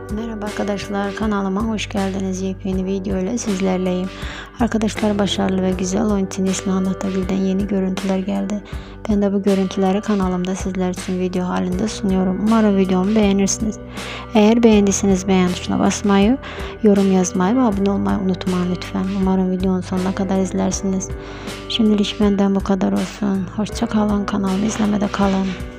Merhaba arkadaşlar, kanalıma hoş geldiniz. Yepyeni video ile sizlerleyim. Arkadaşlar, başarılı ve güzel oyuncu Neslihan Atagül'den yeni görüntüler geldi. Ben de bu görüntüleri kanalımda sizler için video halinde sunuyorum. Umarım videomu beğenirsiniz. Eğer beğendiyseniz beğen tuşuna basmayı, yorum yazmayı ve abone olmayı unutmayın lütfen. Umarım videonun sonuna kadar izlersiniz. Şimdilik benden bu kadar olsun. Hoşça kalın, kanalımı izlemede kalın.